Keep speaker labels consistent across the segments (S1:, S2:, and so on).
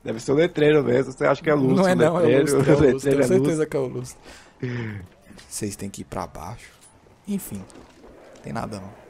S1: Deve ser o letreiro mesmo. Você acha que é lustre?
S2: Não é não, é o lustre, é o lustre. Tenho certeza
S1: lustre.
S2: que é o lustre. Vocês têm que ir pra baixo. Enfim, não tem nada não.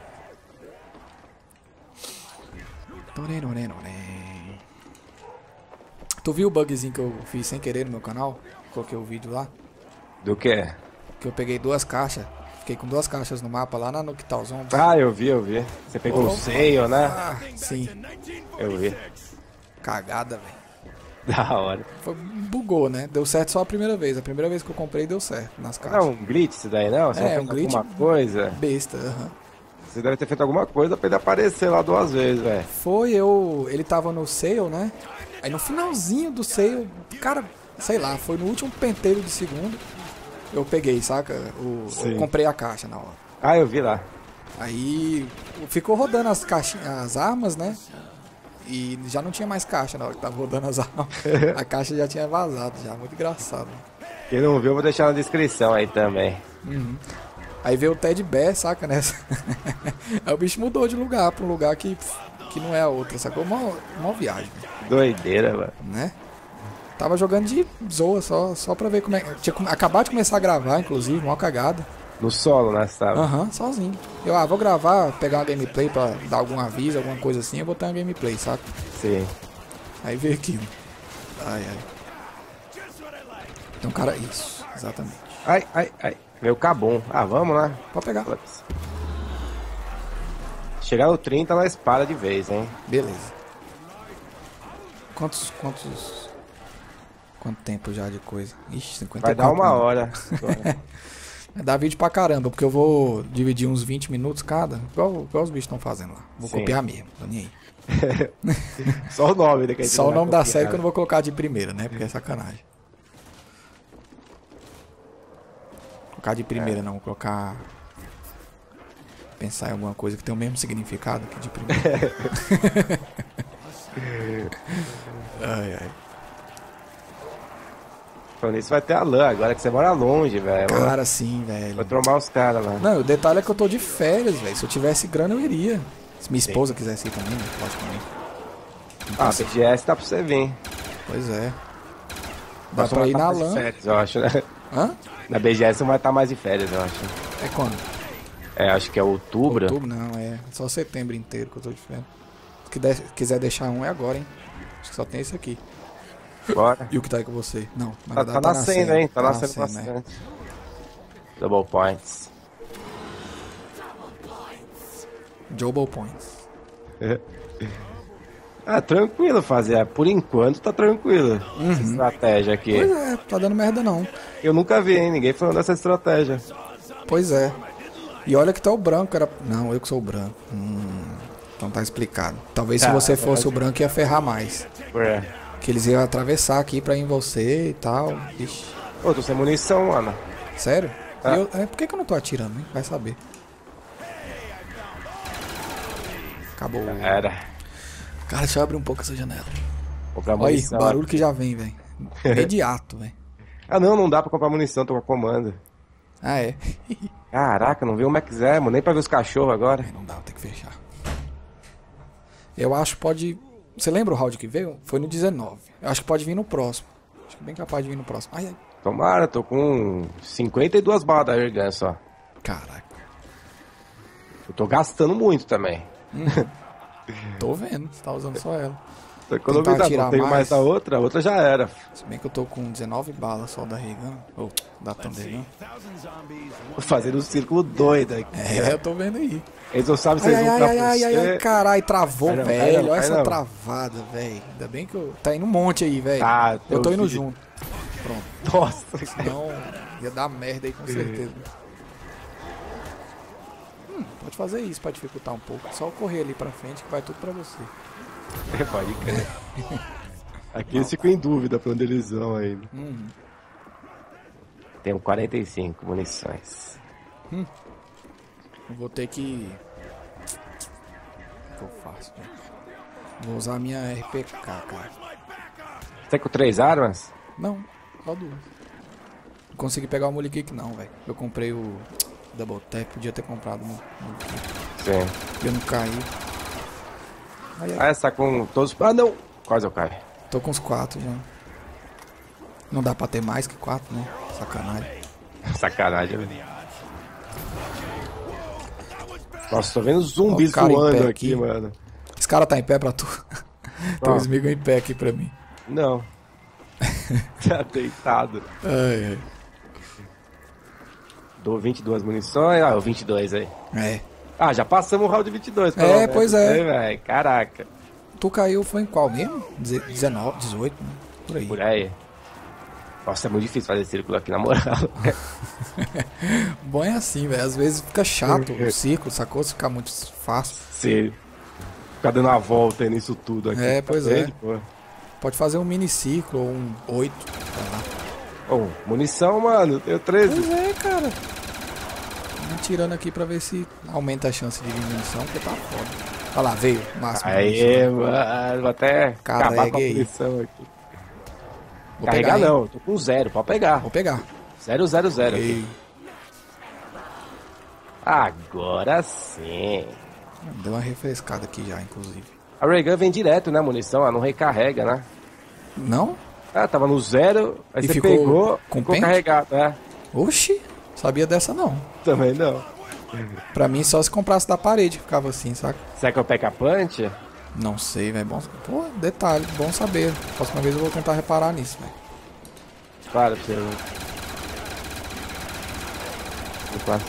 S2: Tu viu o bugzinho que eu fiz sem querer no meu canal? Coloquei o vídeo lá.
S1: Do que?
S2: Que eu peguei 2 caixas. Fiquei com 2 caixas no mapa lá na Noctal Zone.
S1: Ah, eu vi. Você pegou o seio, né?
S2: Ah, sim.
S1: Eu vi.
S2: Cagada, velho.
S1: Da hora.
S2: Bugou, né? Deu certo só a primeira vez. A primeira vez que eu comprei deu certo nas caixas.
S1: Não, um glitch isso daí, não? Você
S2: É,
S1: fez
S2: um glitch
S1: alguma coisa?
S2: besta, aham.
S1: Você deve ter feito alguma coisa pra ele aparecer lá 2 vezes, velho.
S2: Foi, ele tava no sale, né? Aí no finalzinho do sale, cara, sei lá, foi no último penteiro de segundo, eu peguei, saca? Eu comprei a caixa na hora.
S1: Ah, eu vi lá.
S2: Aí ficou rodando as armas, né? E já não tinha mais caixa na hora que tava rodando as armas. A caixa já tinha vazado, já, muito engraçado.
S1: Quem não viu, eu vou deixar na descrição aí também.
S2: Aí veio o Ted Bear, saca, nessa? Aí o bicho mudou de lugar pra um lugar que não é a outra, sacou? Uma viagem,
S1: Doideira, mano.
S2: né? Tava jogando de zoa, só pra ver como é. Tinha acabado de começar a gravar, inclusive, uma cagada.
S1: No solo, né, sabe?
S2: Aham, sozinho. Eu, vou gravar, pegar uma gameplay pra dar algum aviso, alguma coisa assim, eu vou ter uma gameplay, saca?
S1: Sim.
S2: Aí veio aquilo. Ai. Então, cara, isso, exatamente.
S1: Ai. Meu cabum. Ah, vamos lá.
S2: Pode pegar.
S1: Chegar no 30, nós para de vez, hein?
S2: Beleza. Quanto tempo já de coisa? Ixi, 54
S1: Vai dar 1
S2: minutos.
S1: hora.
S2: Vai dar vídeo pra caramba, porque eu vou dividir uns 20 minutos cada, igual os bichos estão fazendo lá. Vou
S1: Sim.
S2: copiar mesmo, tô nem aí.
S1: Só o nome, né? Que a gente
S2: Só
S1: não
S2: o
S1: vai
S2: nome da
S1: copiar.
S2: série que eu não vou colocar de primeira, né? Porque é sacanagem. Colocar de primeira não, vou colocar... Pensar em alguma coisa que tem o mesmo significado que de primeira. Ai.
S1: Falando isso, vai ter a LAN agora que você mora longe, velho.
S2: Cara, sim, velho.
S1: Vou trombar os caras lá.
S2: Não, o detalhe é que eu tô de férias, velho. Se eu tivesse grana, eu iria. Se minha esposa quisesse ir também, né? Logicamente.
S1: Ah, BGS dá pra você vir.
S2: Pois é. Dá
S1: Nós
S2: pra
S1: vamos
S2: ir
S1: tá
S2: na
S1: mais de
S2: LAN.
S1: férias, eu acho, né?
S2: Hã?
S1: Na BGS não vai estar mais de férias, eu acho.
S2: É quando?
S1: É, acho que é outubro.
S2: Outubro não, é só setembro inteiro que eu tô de férias. Se quiser deixar um é agora, hein? Acho que só tem esse aqui.
S1: Bora.
S2: E o que tá aí com você? Não, mas
S1: Tá nascendo, hein? Tá nascendo
S2: né?
S1: bastante. Double points.
S2: Double points.
S1: Ah, tranquilo fazer. Por enquanto tá tranquilo. Essa estratégia aqui.
S2: Pois é, tá dando merda não.
S1: Eu nunca vi, hein? Ninguém falando dessa estratégia.
S2: Pois é. E olha que tá o branco, era... Não, eu que sou o branco. Então tá explicado. Talvez se você fosse o branco ia ferrar mais.
S1: É.
S2: Que eles iam atravessar aqui pra ir em você e tal. Ixi.
S1: Pô, tô sem munição, mano.
S2: Sério?
S1: É.
S2: Por que eu não tô atirando, hein? Vai saber. Acabou.
S1: Era.
S2: Cara, deixa eu abrir um pouco essa janela.
S1: Comprar
S2: Olha aí, o
S1: munição.
S2: barulho que já vem, velho. Imediato, velho.
S1: Ah, não dá pra comprar munição, tô com comando.
S2: Ah, é?
S1: Caraca, não vi o Max Zemo, nem pra ver os cachorros agora.
S2: Não dá, tem que fechar. Eu acho que pode... Você lembra o round que veio? Foi no 19. Eu acho que pode vir no próximo. Acho que é bem capaz de vir no próximo. Ai.
S1: Tomara, tô com 52 balas da Airgun só.
S2: Caraca.
S1: Eu tô gastando muito também.
S2: Tô vendo, você tá usando só ela.
S1: Tô economizando,
S2: atirar
S1: não tenho mais a outra já era.
S2: Se bem que eu tô com 19 balas só da Regan. Ou da Thunder, né?
S1: Tô fazendo um círculo doido aqui.
S2: É, eu tô vendo aí.
S1: Eles não sabem se eles vão pra você.
S2: Caralho, travou,
S1: Vai não,
S2: velho.
S1: vai não,
S2: Olha
S1: vai
S2: essa
S1: não.
S2: travada, velho. Ainda bem que eu... Tá indo um monte aí, velho.
S1: Ah,
S2: eu tô
S1: eu
S2: indo
S1: vi.
S2: junto. Pronto.
S1: Nossa,
S2: Senão ia dar merda aí com certeza. Pode fazer isso pra dificultar um pouco. Só correr ali pra frente que vai tudo pra você.
S1: pode crer. Aqui eles ficam em dúvida pra onde eles vão ainda. Tenho 45 munições.
S2: Eu vou ter que... O que eu faço, velho? Vou usar a minha RPK, cara.
S1: Você tá com 3 armas?
S2: Não, só 2. Não consegui pegar o Molikik não, velho. Eu comprei o Double Tap, podia ter comprado no
S1: Sim.
S2: eu não caí. Ai, ai.
S1: Ah, essa tá com todos... Ah, não! Quase eu caio.
S2: Tô com uns 4 já. Não dá pra ter mais que 4, né? Sacanagem.
S1: Sacanagem, velho. Nossa, tô vendo zumbis
S2: Ó o cara em
S1: voando
S2: pé
S1: aqui,
S2: aqui.
S1: mano.
S2: Esse cara tá em pé pra tu? Tem um
S1: Ó.
S2: Smeagol em pé aqui pra mim.
S1: Não. Tá deitado.
S2: Ai,
S1: Dou 22 munições. Ah, o 22 aí.
S2: ai. É.
S1: Ah, já passamos o round 22.
S2: É,
S1: pelo menos,
S2: pois é.
S1: né, velho? Caraca.
S2: Tu caiu foi em qual mesmo? 19, 18, né? Por aí.
S1: Por aí. Nossa, é muito difícil fazer círculo aqui, na moral.
S2: Bom é assim, velho. Às vezes fica chato o círculo, sacou? Se ficar muito fácil.
S1: Sério. Ficar dando uma volta aí nisso tudo aqui.
S2: É,
S1: tá
S2: pois
S1: vendo,
S2: é.
S1: pô?
S2: Pode fazer um mini ciclo ou um 8. Sei lá.
S1: Ô, munição, mano. Eu tenho 13.
S2: Pois é, cara. Vamos tirando aqui pra ver se aumenta a chance de vir munição, porque tá foda. Olha lá, veio. Máximo.
S1: Aê, mano. Vou até acabar com a
S2: Carregue aí.
S1: munição aqui.
S2: Vou
S1: Carregar
S2: pegar, hein?
S1: não, eu tô com 0, pode pegar.
S2: Vou pegar.
S1: 0, 0, 0.
S2: Ei,
S1: Agora sim.
S2: deu uma refrescada aqui já, inclusive.
S1: A Ray Gun vem direto, né, munição? Ela não recarrega, né?
S2: Não?
S1: Ah, tava no 0, aí
S2: E
S1: você
S2: ficou
S1: pegou,
S2: com
S1: ficou
S2: pente?
S1: carregado, né?
S2: Oxi, sabia dessa não.
S1: Também não.
S2: Pra mim só se comprasse da parede, ficava assim, saca?
S1: Será que é o P.K. Punch?
S2: Não sei, velho. Bom... Pô, detalhe, bom saber. Próxima vez eu vou tentar reparar nisso, velho.
S1: Para pra você ver. Opa.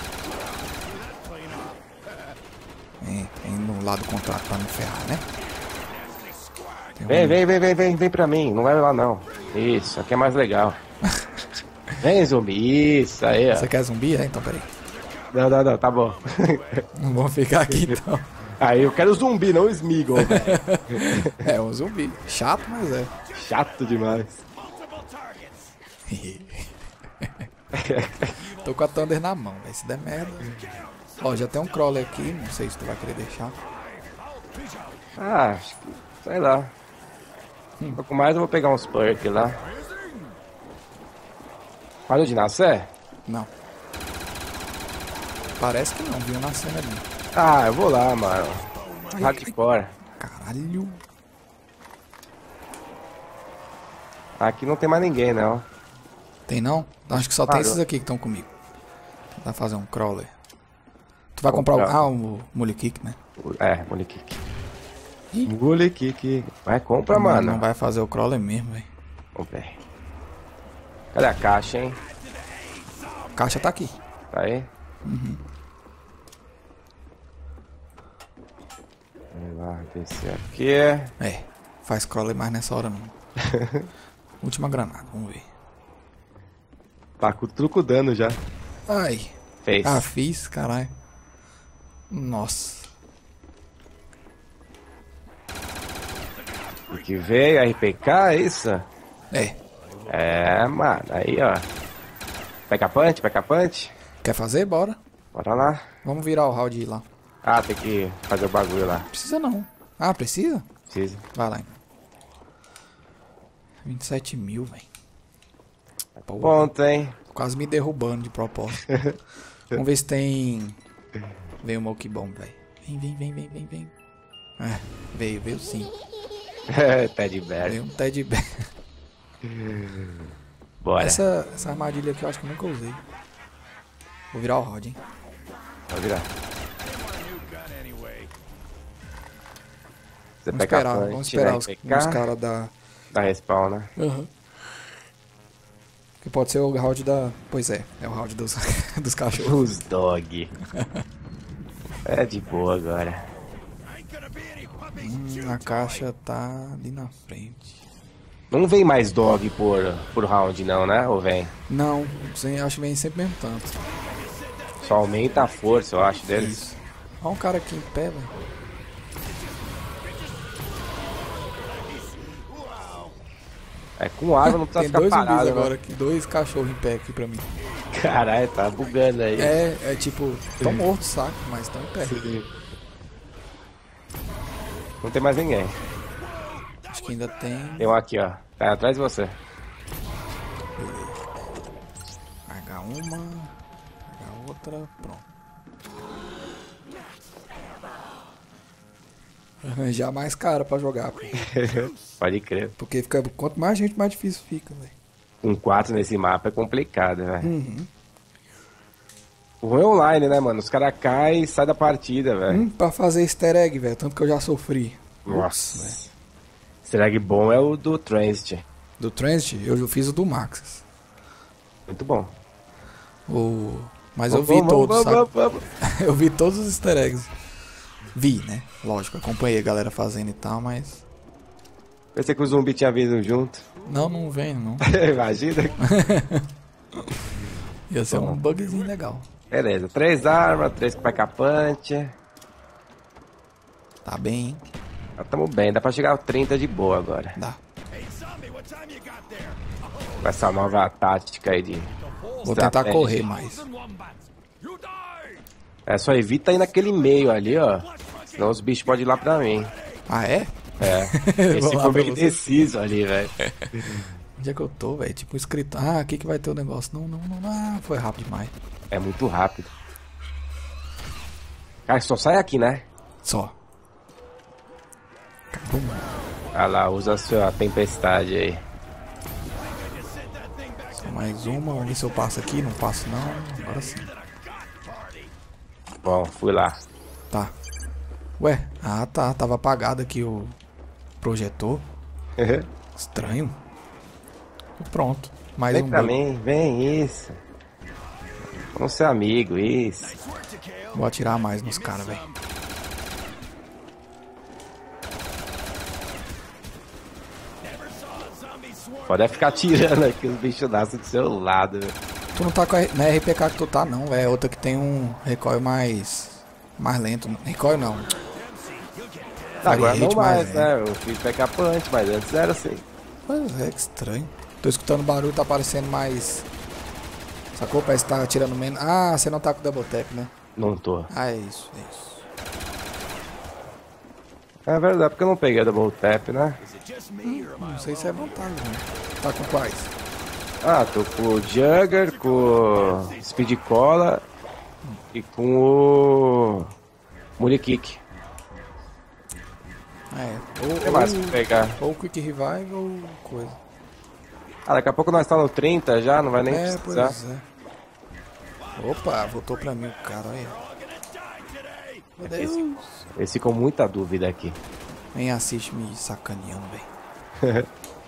S2: Vem no lado contrário pra não ferrar, né? Tem
S1: Vem pra mim, não vai lá não. Isso, aqui é mais legal. Vem, zumbi, isso aí, ó.
S2: Você quer zumbi? É? Então, peraí.
S1: Não, tá bom.
S2: Não vou ficar aqui, então.
S1: Aí eu quero zumbi, não Smeagol, velho.
S2: É um zumbi. Chato, mas é.
S1: Chato demais.
S2: Tô com a Thunder na mão, velho. Se der merda. Ó, já tem um crawler aqui. Não sei se tu vai querer deixar.
S1: Ah, acho que, sei lá. Um pouco mais eu vou pegar uns perks lá. Parou de nascer?
S2: Não. Parece que não, viu na cena ali.
S1: Ah, eu vou lá, mano.
S2: Ai,
S1: Hardcore.
S2: Caralho.
S1: Aqui não tem mais ninguém, não.
S2: Tem não? Acho que só tem
S1: Parou.
S2: esses aqui que estão comigo. Tentar fazer um crawler. Tu vai comprar o...
S1: Comprar.
S2: Ah, o Mulikik, né?
S1: É, Molekick.
S2: Ih.
S1: Molekick. Vai, compra, mano.
S2: Não vai fazer o crawler mesmo, velho.
S1: Vamos ver. Cadê a caixa, hein?
S2: A caixa tá aqui.
S1: Tá aí? Vamos lá, descer aqui.
S2: É, faz crawler mais nessa hora não. Última granada, vamos ver.
S1: Tá com o truco dando já.
S2: Ai.
S1: Fez.
S2: Ah, fiz, caralho. Nossa.
S1: O que veio? RPK, é isso?
S2: É.
S1: É, mano. Aí, ó. Pega punch.
S2: Quer fazer? Bora.
S1: Bora lá.
S2: Vamos virar o round lá.
S1: Ah, tem que fazer o bagulho lá.
S2: Precisa não. Ah, precisa?
S1: Precisa.
S2: Vai lá então. 27 mil, velho.
S1: Ponto, hein?
S2: Quase me derrubando de propósito. Vamos ver se tem... Veio um Monkey Bomb, velho. Vem. É, veio sim.
S1: Teddy Bear.
S2: Veio um Teddy Bear.
S1: Bora.
S2: Essa armadilha aqui eu acho que eu nunca usei. Vou virar o round, hein.
S1: Vai virar. Você
S2: Vamos
S1: pega
S2: esperar,
S1: punch,
S2: vamos esperar os
S1: RPK,
S2: caras da...
S1: dá respawn, né?
S2: Que pode ser o round da... Pois é o round dos, dos cachorros.
S1: Os dog. É de boa agora.
S2: A caixa tá ali na frente.
S1: Não vem mais dog por round não, né? Ou vem?
S2: Não, acho que vem sempre mesmo tanto.
S1: Só aumenta a força, eu acho, deles.
S2: Isso. Olha um cara aqui em pé, velho.
S1: É, com arma não precisa
S2: Tem
S1: ficar
S2: dois zumbis
S1: parado,
S2: agora
S1: né?
S2: aqui, 2 cachorros em pé aqui pra mim.
S1: Caralho, tá bugando aí.
S2: É tipo, tão mortos, saca? Mas tão em pé.
S1: Sim. Não tem mais ninguém.
S2: Acho que ainda tem.
S1: Tem um aqui, ó. Tá atrás de você.
S2: Carregar uma, carregar outra, pronto. Arranjar mais cara pra jogar, pô.
S1: Pode crer.
S2: Porque fica, quanto mais gente, mais difícil fica, velho.
S1: Com 4 nesse mapa é complicado, velho. O ruim é online, né, mano? Os caras caem e saem da partida, velho.
S2: Pra fazer easter egg, velho. Tanto que eu já sofri.
S1: Nossa. Easter egg bom é o do Transit.
S2: Do Transit, eu fiz o do Maxis.
S1: Muito bom.
S2: Mas eu vi todos, sabe? Eu vi todos os easter eggs. Vi, né? Lógico, acompanhei a galera fazendo e tal, mas...
S1: Pensei que o zumbi tinha vindo junto.
S2: Não vem, não.
S1: Imagina.
S2: Ia ser um bugzinho legal.
S1: Beleza, 3 armas, 3 com pack-a-punch.
S2: Tá bem, hein?
S1: Já tamo bem, dá pra chegar ao 30 de boa agora.
S2: Dá.
S1: Com essa nova tática aí de...
S2: Vou tentar correr mais.
S1: É, só evita ir naquele meio ali, ó. Senão os bichos podem ir lá pra mim.
S2: Ah, é?
S1: É. Esse ficou meio indeciso ali, velho.
S2: Onde é que eu tô, velho? Tipo, escrito. Ah, aqui que vai ter o negócio. Não. Ah, foi rápido demais.
S1: É muito rápido. Cara, só sai aqui, né?
S2: Só. Acabou, mano.
S1: Ah lá, usa a sua tempestade aí.
S2: Só mais uma. Vamos ver se eu passo aqui. Não passo, não. Agora sim.
S1: Bom, fui lá.
S2: Tá. Ué, tá. Tava apagado aqui o projetor. Estranho. Pronto. Mais
S1: Vem
S2: um
S1: pra
S2: bug.
S1: mim, vem, isso. Vamos ser amigo, isso.
S2: Vou atirar mais nos caras, velho.
S1: Pode ficar atirando aqui, os bichos nascem do seu lado, velho.
S2: Tu não tá com a... Não é RPK que tu tá, não, velho. É outra que tem um recoil mais lento. Recoil não.
S1: Agora
S2: Fire
S1: não
S2: rate
S1: mais,
S2: lento.
S1: né? Eu fiz pack-a-punch, mas antes era assim.
S2: Pois é, que estranho. Tô escutando barulho, tá parecendo mais... Sacou? Parece que tá atirando menos. Ah, você não tá com double tap, né?
S1: Não tô.
S2: Ah, é isso.
S1: É verdade, porque eu não peguei a double tap, né?
S2: Não sei se é vantagem, né? Tá com quais?
S1: Ah, tô com o Jugger, com o Speed Cola e com o Mully Kick.
S2: É,
S1: O que mais pra pegar?
S2: ou Quick Revive ou coisa.
S1: Ah, daqui a pouco nós tá no 30 já, não vai nem
S2: É,
S1: precisar.
S2: pois é. Opa, voltou pra mim o cara, olha. Meu Deus.
S1: Esse com muita dúvida aqui.
S2: Nem assiste me sacaneando, velho.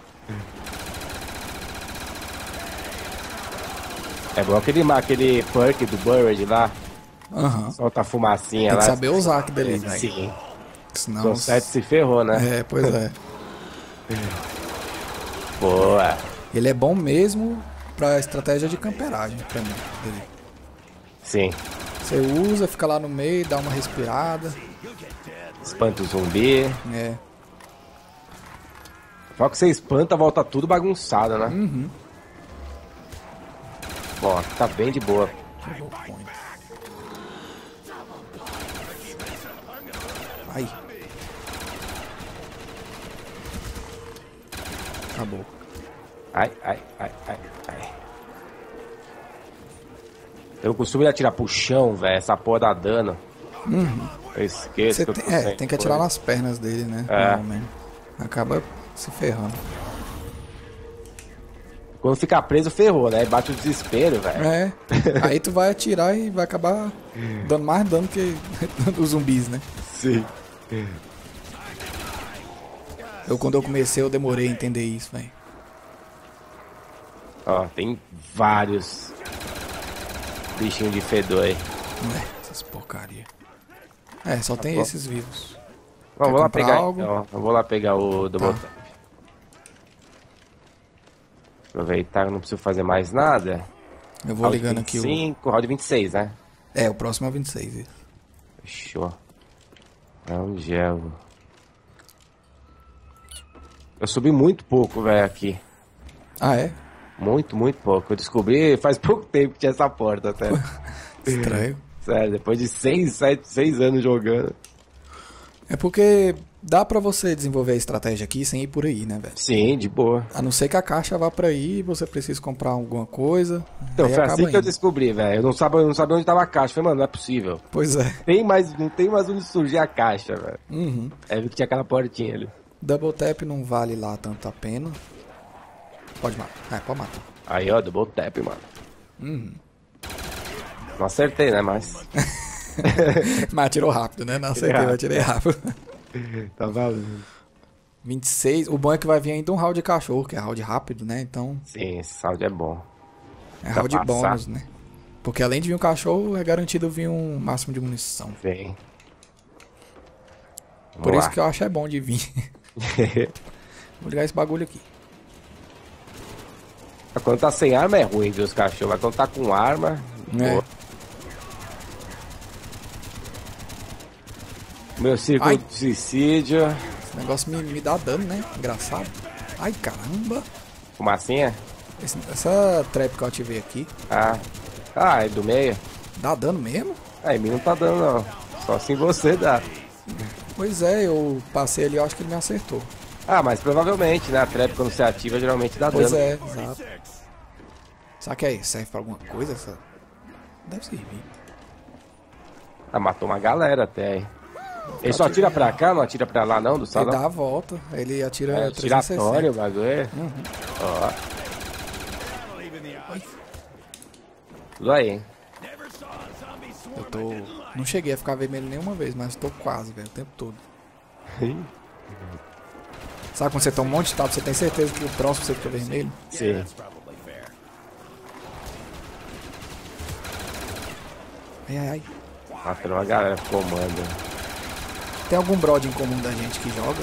S1: É bom aquele perk do Buried lá.
S2: Aham.
S1: Solta a fumacinha
S2: Tem
S1: lá.
S2: que saber usar aquilo ali, velho.
S1: Sim.
S2: Senão...
S1: O 7 se ferrou, né?
S2: É, pois é.
S1: Boa.
S2: Ele é bom mesmo pra estratégia de camperagem, pra mim. Ele.
S1: Sim.
S2: Você usa, fica lá no meio, dá uma respirada.
S1: Espanta o zumbi.
S2: É.
S1: Só que você espanta, volta tudo bagunçado, né?
S2: Uhum.
S1: Ó, tá bem de boa.
S2: Aí. Acabou.
S1: Ai. Eu costumo ir atirar pro chão, velho. Essa porra dá dano. Eu esqueço
S2: Você
S1: que eu
S2: tem,
S1: tô sem
S2: tem que atirar
S1: coisa.
S2: nas pernas dele, né?
S1: É.
S2: Normalmente. Acaba se ferrando.
S1: Quando ficar preso, ferrou, né? Bate o desespero, velho.
S2: É. Aí tu vai atirar e vai acabar dando mais dano que os zumbis, né?
S1: Sim.
S2: Quando eu comecei, eu demorei a entender isso, velho.
S1: Ó, tem vários bichinhos de fedor aí.
S2: Essas porcaria. É, só tem
S1: bom.
S2: esses vivos.
S1: Bom,
S2: Quer
S1: vou lá
S2: comprar
S1: pegar
S2: algo?
S1: então. Eu vou lá pegar o Double
S2: Tá.
S1: Tap. Aproveitar, eu não preciso fazer mais nada.
S2: Eu vou ligando aqui o...
S1: 25, round 26, né?
S2: É, o próximo é o 26. Isso.
S1: Fechou. É um gel. Eu subi muito pouco, velho, aqui.
S2: Ah, é?
S1: Muito pouco. Eu descobri faz pouco tempo que tinha essa porta até.
S2: Estranho.
S1: Sério, depois de 6 anos jogando.
S2: É porque Dá pra você desenvolver a estratégia aqui sem ir por aí, né, velho?
S1: Sim, de boa.
S2: A não ser que a caixa vá pra aí e você precisa comprar alguma coisa.
S1: Então,
S2: aí
S1: foi
S2: acaba
S1: assim que eu
S2: indo.
S1: descobri, velho. Eu não sabia onde tava a caixa. Falei, mano, não é possível.
S2: Pois é.
S1: Não tem mais onde surgir a caixa, velho.
S2: Uhum.
S1: Aí vi que tinha aquela portinha ali.
S2: Double tap não vale lá tanto a pena. Pode matar. Pode matar.
S1: Aí, ó, double tap, mano. Não acertei, né, mas...
S2: Mas atirou rápido, né? Não acertei, mas atirei rápido.
S1: Tá valendo.
S2: 26. O bom é que vai vir ainda um round de cachorro, que é round rápido, né? Então,
S1: Sim, esse saldo é bom.
S2: é
S1: Pra
S2: round
S1: passar.
S2: bônus, né? Porque além de vir um cachorro, é garantido vir um máximo de munição.
S1: Vem.
S2: Por isso que eu acho é bom de vir. Vou ligar esse bagulho aqui.
S1: Quando tá sem arma é ruim, viu, os cachorros. Mas quando tá com arma...
S2: É.
S1: Boa. Meu círculo
S2: Ai.
S1: de suicídio.
S2: Esse negócio me dá dano, né? Engraçado. Ai, caramba.
S1: Fumacinha?
S2: Essa trap que eu ativei aqui,
S1: É do meio.
S2: dá dano mesmo?
S1: Em mim não tá dando, não. Só assim você dá.
S2: Pois é, eu passei ali, eu acho que ele me acertou.
S1: Mas provavelmente, né? A trap quando você ativa geralmente dá
S2: Pois
S1: dano.
S2: é, exato. Será que serve pra alguma coisa? Deve servir.
S1: Matou uma galera até aí. Ele só atira pra cá, não atira pra lá não, do
S2: Ele
S1: salão?
S2: dá a volta, ele atira
S1: É giratório
S2: 360.
S1: o bagulho. Ó. Tudo aí, hein?
S2: Eu tô... Não cheguei a ficar vermelho nenhuma vez, mas tô quase, velho, o tempo todo. Sabe quando você toma um monte de tapa, você tem certeza que o próximo você fica vermelho?
S1: Sim.
S2: Ai.
S1: Matou uma galera comando.
S2: Tem algum brother em comum da gente que joga?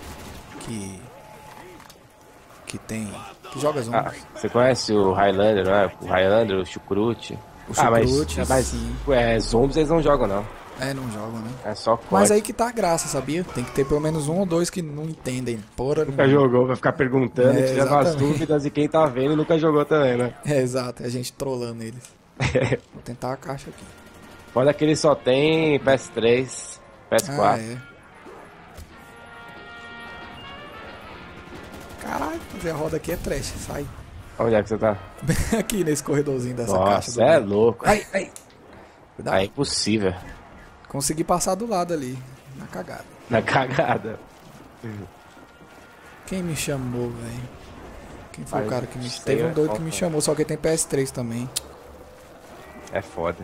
S2: Que joga zombies?
S1: Você conhece o Highlander, não é? O Highlander, o Chucrute.
S2: O Chucrute,
S1: mas
S2: sim.
S1: zombies eles não jogam, não.
S2: Não jogam, né?
S1: É só corte.
S2: Mas aí que tá a graça, sabia? Tem que ter pelo menos um ou dois que não entendem. Porra,
S1: Nunca jogou, vai ficar perguntando, tirando as
S2: exatamente.
S1: dúvidas e quem tá vendo nunca jogou também, né?
S2: Exato, é a gente trollando eles. Vou tentar a caixa aqui.
S1: Foda que ele só tem PS3, PS4.
S2: Caralho, fazer a roda aqui é trash, sai.
S1: Onde é que você tá?
S2: Aqui nesse corredorzinho dessa caixa.
S1: Nossa, é louco.
S2: Ai.
S1: Cuidado. É impossível.
S2: Consegui passar do lado ali, na cagada.
S1: Na cagada.
S2: Quem me chamou, velho? Quem foi o cara que me...
S1: sei,
S2: Teve um doido que me chamou, só que ele tem PS3 também.
S1: É foda.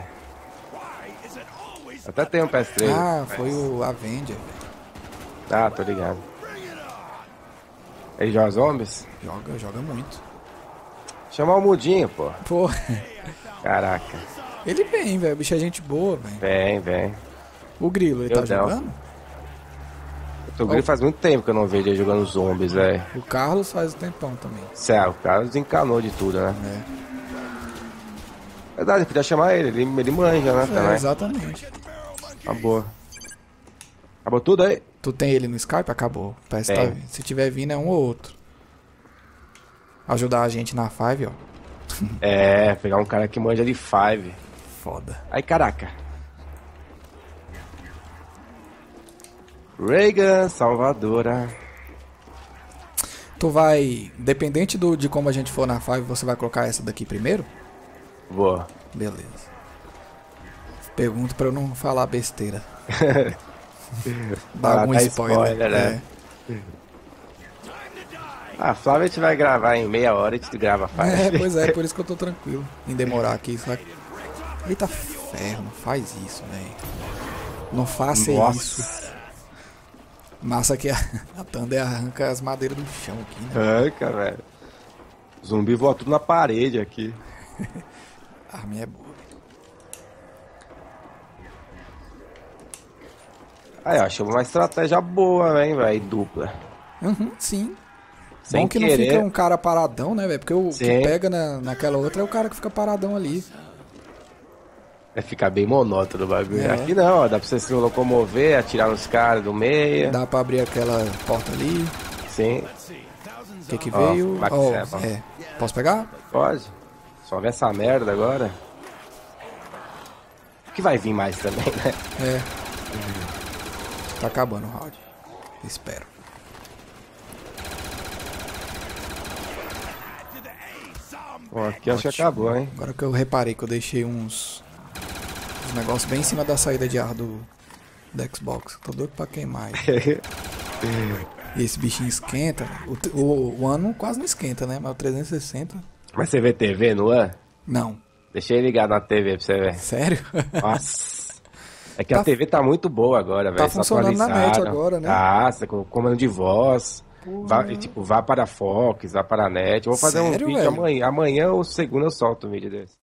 S1: Até tem um PS3.
S2: Foi o Avenger.
S1: Tô ligado. Ele joga zombies?
S2: Joga muito.
S1: Chamar o Mudinho, pô.
S2: Pô,
S1: Caraca.
S2: ele vem, velho. O bicho é gente boa, velho.
S1: Vem.
S2: O Grilo, ele tá jogando?
S1: O Grilo faz muito tempo que eu não vejo ele jogando zombies, velho.
S2: O Carlos faz um tempão também.
S1: O cara desencanou de tudo, né?
S2: É.
S1: Verdade, podia chamar ele manja, né? Também.
S2: Exatamente.
S1: Acabou. Acabou tudo aí?
S2: Tu tem ele no Skype? Acabou. Parece que tá vindo. Se tiver vindo é um ou outro. Ajudar a gente na Five, ó.
S1: Pegar um cara que manja de Five.
S2: Foda.
S1: Aí, caraca. Reagan, Salvadora.
S2: Tu vai... Dependente de como a gente for na Five, você vai colocar essa daqui primeiro?
S1: Vou.
S2: Beleza. Pergunto pra eu não falar besteira. Dá algum spoiler,
S1: né? Flávia, a gente vai gravar em meia hora e a gente grava a Five.
S2: Pois é, por isso que eu tô tranquilo em demorar aqui, sabe? Eita ferro, não faz isso, velho. Não faça isso. Massa que a Thunder arranca as madeiras do chão aqui, né?
S1: Arranca, velho. Zumbi voa tudo na parede aqui.
S2: A arminha é boa.
S1: Aí, achei uma estratégia boa, hein, velho, dupla.
S2: Sim.
S1: Sem
S2: bom que não
S1: querer.
S2: fica um cara paradão, né, velho? Porque o
S1: Sim.
S2: que pega naquela outra é o cara que fica paradão ali.
S1: Vai ficar bem monótono o bagulho.
S2: É.
S1: Aqui não, ó, dá pra você se locomover, atirar nos caras do meio.
S2: Dá pra abrir aquela porta ali.
S1: Sim,
S2: O que
S1: Ó,
S2: veio?
S1: Black
S2: Ó,
S1: Sabbath.
S2: Posso pegar?
S1: pode. Só ver essa merda agora. Que vai vir mais também, né?
S2: É. Tá acabando o round. Espero.
S1: Ó, aqui acho que acabou, hein?
S2: Agora que eu reparei que eu deixei uns negócios bem em cima da saída de ar do Xbox. Tô doido pra queimar. E esse bichinho esquenta. O One quase não esquenta, né? Mas o 360...
S1: Mas você vê TV no One?
S2: Não.
S1: Deixa ele ligar na TV pra você ver.
S2: Sério?
S1: Nossa. É que a TV tá muito boa agora, velho.
S2: Tá funcionando na net agora, né?
S1: Tá, com comando de voz. Vá para a Fox, vá para a net. Eu vou fazer um
S2: Sério,
S1: vídeo
S2: velho?
S1: amanhã. Amanhã ou segunda eu solto um vídeo desse.